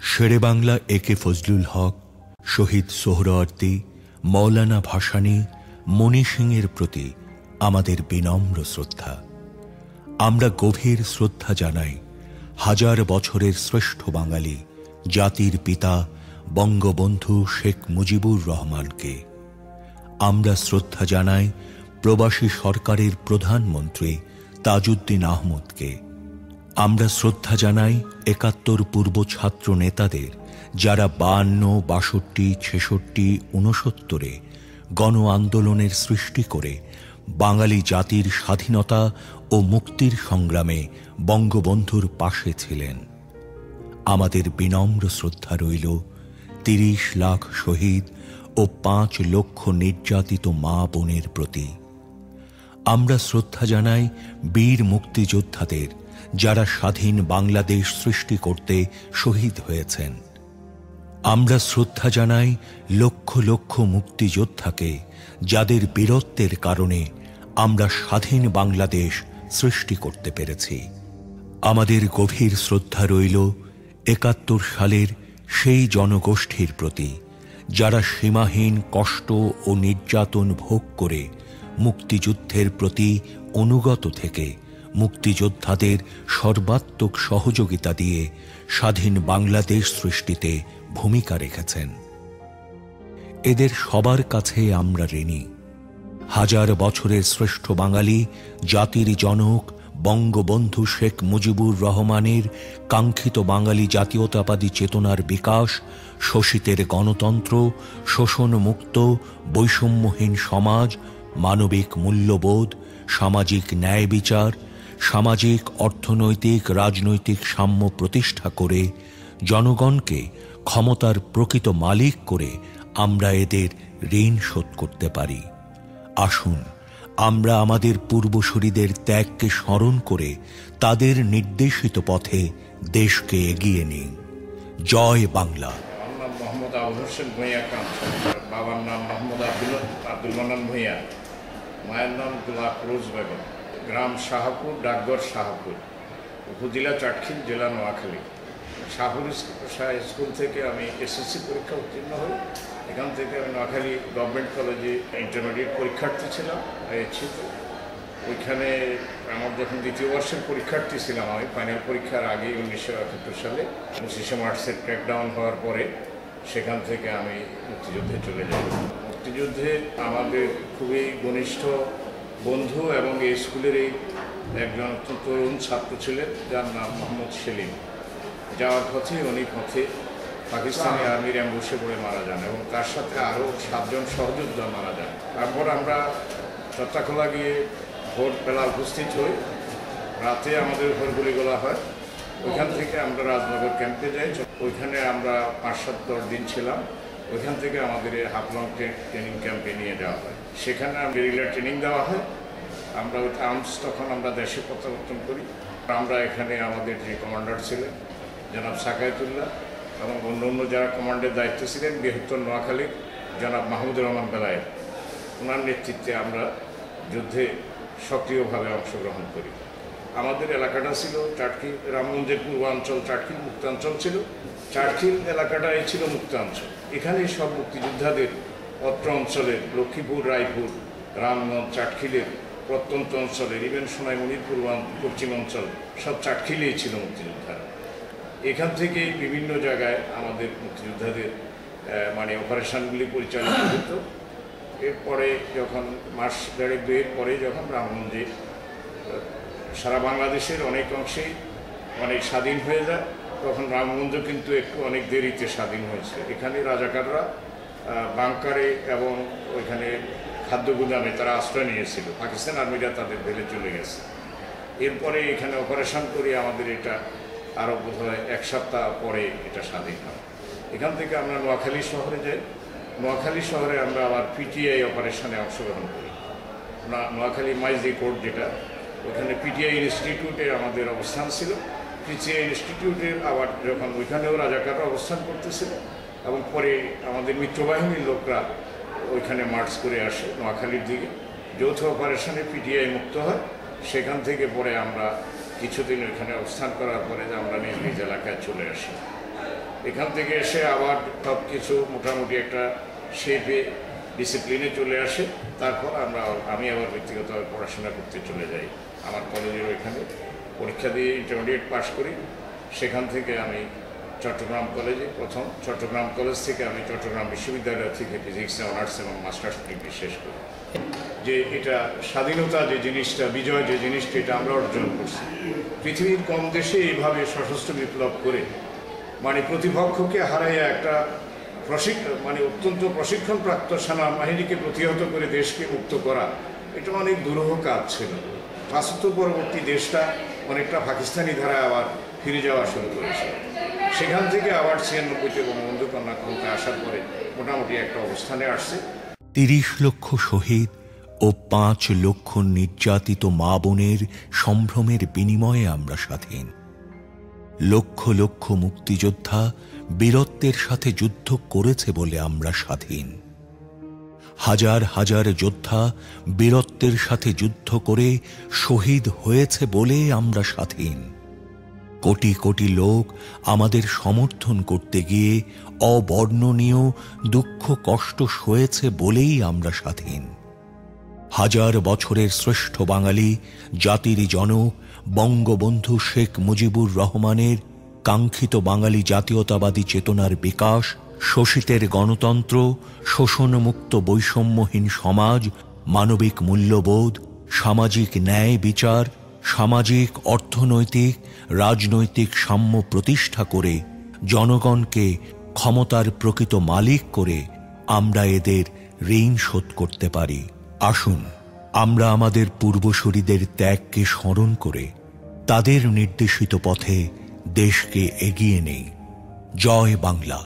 শেরে বাংলা একে ফজলুল হক, শহীদ সোহরাওয়ার্দী, মৌলানা ভাসানী, মণি সিংয়ের প্রতি আমাদের বিনম্র শ্রদ্ধা। আমরা গভীর শ্রদ্ধা জানাই হাজার বছরের শ্রেষ্ঠ বাঙালি জাতির পিতা বঙ্গবন্ধু শেখ মুজিবুর রহমানকে। আমরা শ্রদ্ধা জানাই প্রবাসী সরকারের প্রধানমন্ত্রী তাজউদ্দিন আহমদকে। আমরা শ্রদ্ধা জানাই ৭১ পূর্ব ছাত্র নেতাদের, যারা ৫২, ৬২, ৬৬, ৬৯-এ গণ আন্দোলনের সৃষ্টি করে বাঙালি জাতির স্বাধীনতা ও মুক্তির সংগ্রামে বঙ্গবন্ধুর পাশে ছিলেন। আমাদের বিনম্র শ্রদ্ধা রইল ৩০ লাখ শহীদ ও ৫ লক্ষ নির্যাতিত মা বোনের প্রতি। আমরা শ্রদ্ধা জানাই বীর মুক্তিযোদ্ধাদের, যারা স্বাধীন বাংলাদেশ সৃষ্টি করতে শহীদ হয়েছেন। আমরা শ্রদ্ধা জানাই লক্ষ লক্ষ মুক্তিযোদ্ধাকে, যাদের বীরত্বের কারণে আমরা স্বাধীন বাংলাদেশ সৃষ্টি করতে পেরেছি। আমাদের গভীর শ্রদ্ধা রইল ৭১ সালের সেই জনগোষ্ঠীর প্রতি, যারা সীমাহীন কষ্ট ও নির্যাতন ভোগ করে মুক্তিযুদ্ধের প্রতি অনুগত থেকে মুক্তিযোদ্ধাদের সর্বাত্মক সহযোগিতা দিয়ে স্বাধীন বাংলাদেশ সৃষ্টিতে ভূমিকা রেখেছেন। এদের সবার কাছে আমরা ঋণী। হাজার বছরের শ্রেষ্ঠ বাঙালি জাতির জনক বঙ্গবন্ধু শেখ মুজিবুর রহমানের কাঙ্ক্ষিত বাঙালি জাতীয়তাবাদী চেতনার বিকাশ, শোষিতের গণতন্ত্র, শোষণমুক্ত বৈষম্যহীন সমাজ, মানবিক মূল্যবোধ, সামাজিক ন্যায় বিচার, সামাজিক অর্থনৈতিক রাজনৈতিক সাম্য প্রতিষ্ঠা করে জনগণকে ক্ষমতার প্রকৃত মালিক করে আমরা এদের ঋণ শোধ করতে পারি। আসুন আমরা আমাদের পূর্বসূরীদের ত্যাগকে স্মরণ করে তাদের নির্দেশিত পথে দেশকে এগিয়ে নিই। জয় বাংলা। আমার নাম মোহাম্মদ আবুল হোসেন ভূঁইয়া খান, বাবার নাম মোহাম্মদ আব্দুল মান্নান ভূঁইয়া, মায়ের নাম গোলাপ রোজ বেগম, গ্রাম শাহপুর, ডাকঘর শাহপুর, উপজেলা চাটখিল, জেলা নোয়াখালী। শাহপুর স্কুল থেকে আমি এসএসসি পরীক্ষা উত্তীর্ণ হই। এখান থেকে আমি নোয়াখালী গভর্নমেন্ট কলেজে ইন্টারমিডিয়েট পরীক্ষার্থী ছিলাম। ওইখানে আমার যখন দ্বিতীয় বর্ষের পরীক্ষার্থী ছিলাম, আমি ফাইনাল পরীক্ষার আগে 1971 সালে 25শে মার্চের ক্র্যাকডাউন হওয়ার পরে সেখান থেকে আমি মুক্তিযুদ্ধে চলে যাই। মুক্তিযুদ্ধে আমাদের খুবই ঘনিষ্ঠ বন্ধু এবং এই স্কুলেরই একজন তরুণ ছাত্র ছিলেন, যার নাম মোহাম্মদ সেলিম। যাওয়ার পথে উনি পাকিস্তানি আর্মির অ্যাম্বুশে পড়ে মারা যান এবং তার সাথে আরও 7 জন সহযোদ্ধা মারা যান। তারপর আমরা চত্রাখোলা গিয়ে ভোরবেলা উপস্থিত হই। রাতে আমাদের উপর গুলিগোলা হয়। ওইখান থেকে আমরা রাজনগর ক্যাম্পে যাই। ওইখানে আমরা 5-7-10 দিন ছিলাম। ওইখান থেকে আমাদের হাফলং ট্রেনিং ক্যাম্পে নিয়ে যাওয়া হয়। সেখানে গেরিলা ট্রেনিং দেওয়া হয়। আমরা ওই আর্মস তখন আমরা দেশে প্রত্যাবর্তন করি। আমরা এখানে আমাদের যে কমান্ডার ছিলেন জনাব সাকায়েতুল্লাহ এবং অন্য অন্য যারা কমান্ডের দায়িত্বে ছিলেন বৃহত্তর নোয়াখালীর জনাব মাহমুদুর রহমান বেলায়েত, ওনার নেতৃত্বে আমরা যুদ্ধে সক্রিয়ভাবে অংশগ্রহণ করি। আমাদের এলাকাটা ছিল চাটখিল, রামগঞ্জের পূর্বাঞ্চল চাটখিল মুক্তাঞ্চল ছিল। চাটখিল এলাকাটাই ছিল মুক্তাঞ্চল। এখানে সব মুক্তিযোদ্ধাদের অত্র অঞ্চলের লক্ষ্মীপুর, রায়পুর, রামগঞ্জ, চাটখিলের প্রত্যন্ত অঞ্চলের, ইভেন সোনাইমুড়ির পশ্চিম অঞ্চল সব চাটখিলেই ছিল মুক্তিযোদ্ধারা। এখান থেকেই বিভিন্ন জায়গায় আমাদের মুক্তিযোদ্ধাদের অপারেশনগুলি পরিচালিত হতো। এরপরে যখন মাস 1.5-2 পরে যখন রামগঞ্জে সারা বাংলাদেশের অনেক অংশেই স্বাধীন হয়ে যায়, তখন রামগঞ্জ কিন্তু একটু অনেক দেরিতে স্বাধীন হয়েছে। এখানে রাজাকাররা বাংকারে এবং ওইখানে খাদ্য গুদামে তারা আশ্রয় নিয়েছিল। পাকিস্তান আর্মিরা তাদের ফেলে চলে গেছে। এরপরে এখানে অপারেশন করে আমাদের এটা আরও বোধহয় 1 সপ্তাহ পরে এটা স্বাধীন হয়। এখান থেকে আমরা নোয়াখালী শহরে যাই। নোয়াখালী শহরে আমরা আবার পিটিআই অপারেশনে অংশগ্রহণ করি। নোয়াখালী মাইজি কোর্ট যেটা, ওখানে পিটিআই ইনস্টিটিউটে আমাদের অবস্থান ছিল। পিটিআই ইনস্টিটিউটের আবার যখন ওইখানেও রাজাকাররা অবস্থান করতেছিল এবং পরে আমাদের মিত্রবাহিনীর লোকরা ওইখানে মার্চ করে আসে নোয়াখালীর দিকে। যৌথ অপারেশনে পিটিআই মুক্ত হয়। সেখান থেকে পরে আমরা কিছুদিন ওইখানে অবস্থান করার পরে আমরা নিজ নিজ এলাকায় চলে আসি। এখান থেকে এসে আবার সব কিছু মোটামুটি একটা শেপে ডিসিপ্লিনে চলে আসে। তারপর আমি আবার ব্যক্তিগতভাবে পড়াশোনা করতে চলে যাই। আমার কলেজের ওইখানে পরীক্ষা দিয়ে ইন্টারমিডিয়েট পাশ করি। সেখান থেকে আমি চট্টগ্রাম কলেজে চট্টগ্রাম কলেজ থেকে আমি চট্টগ্রাম বিশ্ববিদ্যালয় থেকে ফিজিক্সে অনার্স এবং মাস্টার্স ডিগ্রি শেষ করি। যে এটা স্বাধীনতা যে জিনিসটা, বিজয় যে জিনিসটা, এটা আমরা অর্জন করছি। পৃথিবীর কম দেশে এইভাবে সশস্ত্র বিপ্লব করে প্রতিপক্ষকে হারাইয়া একটা অত্যন্ত প্রশিক্ষণপ্রাপ্ত সেনাবাহিনীকে প্রতিহত করে দেশকে মুক্ত করা, এটা অনেক দুরূহ কাজ ছিল। ৭৫ পরবর্তী দেশটা অনেকটা পাকিস্তানি ধারায় আবার ফিরে যাওয়া শুরু করেছে। সেখান থেকে আবার ৯৬তে বঙ্গবন্ধু কন্যা ক্ষমতা আসার পরে মোটামুটি একটা অবস্থানে আসছে। ৩০ লক্ষ শহীদ ও ৫ লক্ষ নির্যাতিত মা বোনের সম্ভ্রমের বিনিময়ে আমরা স্বাধীন। লক্ষ লক্ষ মুক্তিযোদ্ধা বীরত্বের সাথে যুদ্ধ করেছে বলে আমরা স্বাধীন। হাজার হাজার যোদ্ধা বীরত্বের সাথে যুদ্ধ করে শহীদ হয়েছে বলে আমরা স্বাধীন। কোটি কোটি লোক আমাদের সমর্থন করতে গিয়ে অবর্ণনীয় দুঃখ কষ্ট সয়েছে বলেই আমরা স্বাধীন। হাজার বছরের শ্রেষ্ঠ বাঙালি জাতির জনক বঙ্গবন্ধু শেখ মুজিবুর রহমানের কাঙ্ক্ষিত বাঙালি জাতীয়তাবাদী চেতনার বিকাশ, শোষিতের গণতন্ত্র, শোষণমুক্ত বৈষম্যহীন সমাজ, মানবিক মূল্যবোধ, সামাজিক ন্যায় বিচার, সামাজিক অর্থনৈতিক রাজনৈতিক সাম্য প্রতিষ্ঠা করে জনগণকে ক্ষমতার প্রকৃত মালিক করে আমরা এদের ঋণ শোধ করতে পারি। আসুন আমরা আমাদের পূর্বসূরীদের ত্যাগকে স্মরণ করে তাদের নির্দেশিত পথে দেশকে এগিয়ে নেই। জয় বাংলা।